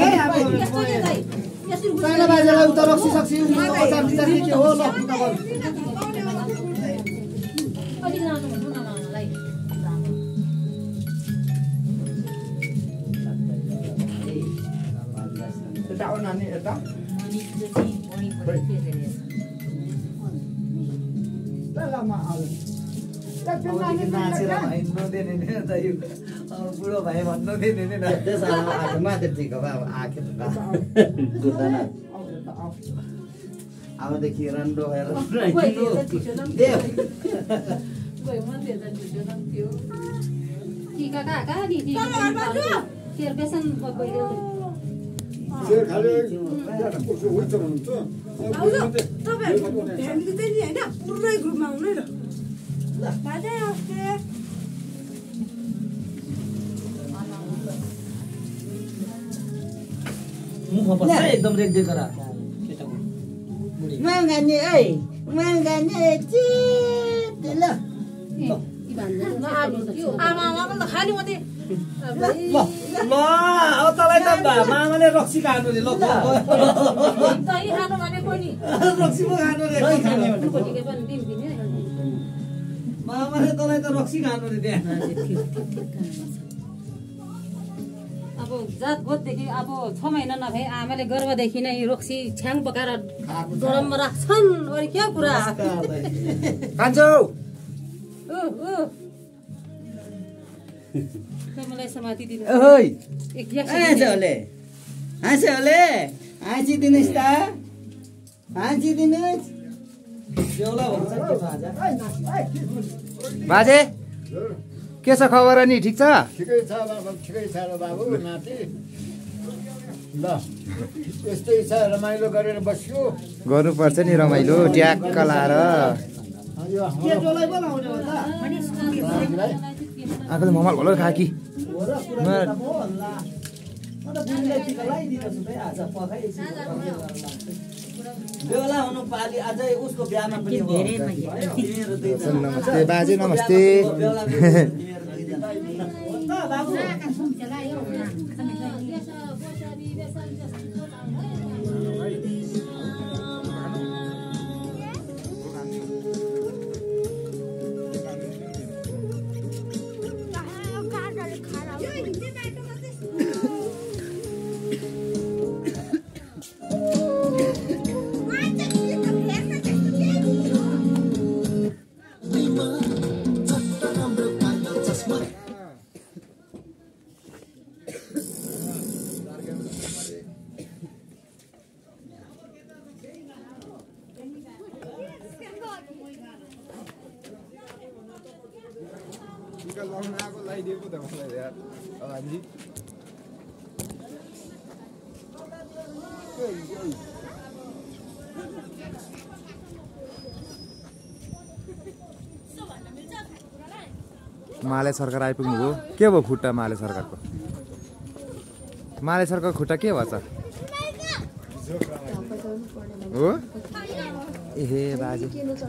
सानो बाजेलाई उता रक्सी सक्सी अचार बिचार के हो ल Tao nani eta? Lama al. नाचेर भन्नु दिने नि त यो बुढो भाइ भन्नु दिने नि त्यसो आमा त्यतिको अब आके गुर्दैन अबदेखि राम्रो भएर एकदम रेख देखेर मागाने है मागाने चित ल अब तँलाई त मामाले रक्सी खानु रे रक्सी पो खानु रे मामाले तँलाई त रक्सी खानु रे त्यहाँ अब जात गोठदेखि अब 6 महिना नभए आमाले गर्भदेखि नै रक्सी छ्याङ पकाएर गरममा राख्छन् अरे के कुरा कान्छौ मलाई समाति दिनु ओइ हाँसोले हाँसोले हाँसी दिनुस् त हाँसी दिनुस् बाजे के छ खबर अनि ठीक छ ठिकै छ बाबु ठिकै छ र बाबु नाति ल यस्तै छ रमाइलो गरेर बस्यो गर्नुपर्छ नि रमाइलो ट्याक्क लाएर आफूले ममाल भलो खा कि नमस्ते बाजे नमस्ते माले सरकार आइपुग्नु भयो के भयो खुट्टा माले सरकारको खुट्टा के भछ हो ए बाजे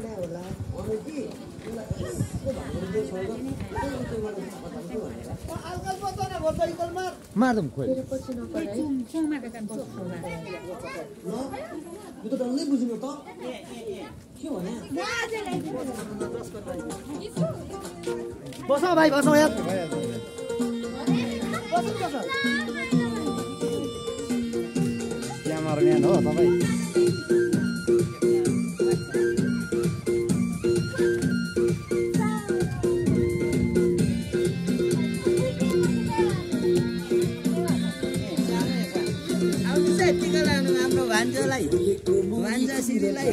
मार्दम खोइ बस भाइ बस यार क्यामराम्यान हो तपाईँ भान्जा सिरीलाई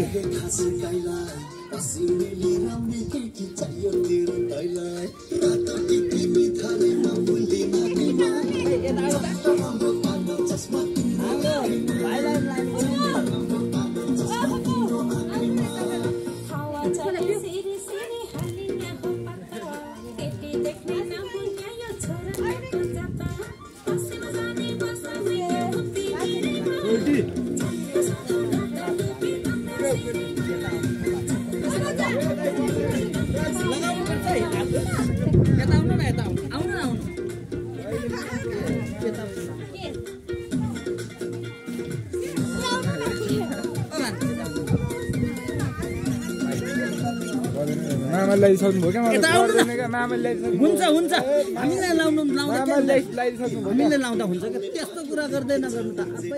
मामाले ल्याइसक्नुभयो क्या मामाले ल्याइसक्नु हुन्छ हुन्छ हामीले लाउँदा हामीले लाउँदा हुन्छ क्या त्यस्तो कुरा गर्दैन गर्नु त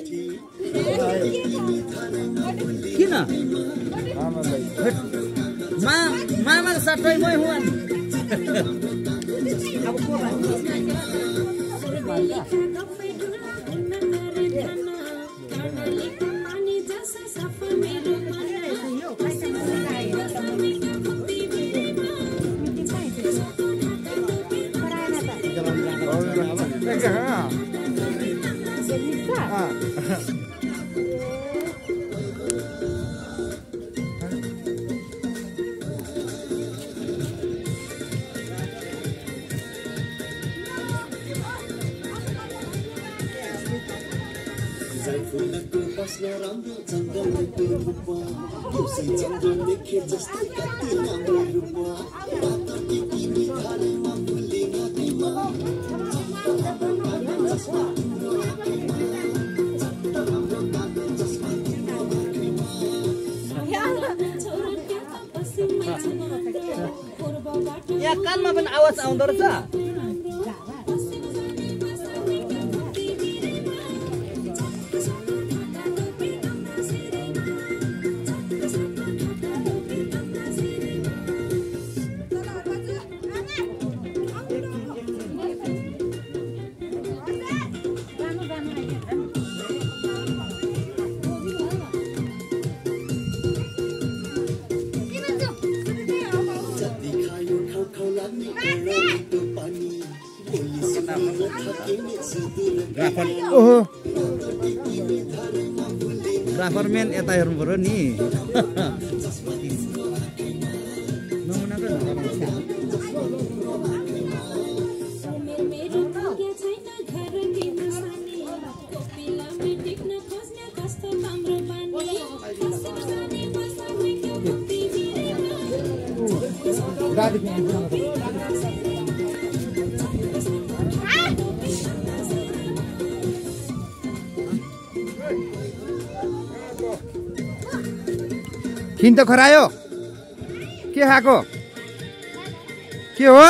किन मामा सट्टै मै हुँ अनि अब को यहाँ कानमा पनि आवाज आउँदो रहेछ ग्राफर मेन यता हेर्नु पर्यो नि किन त खरायो के खाएको के हो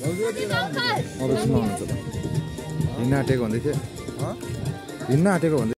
हिँड्न आँटेको भन्दै थियो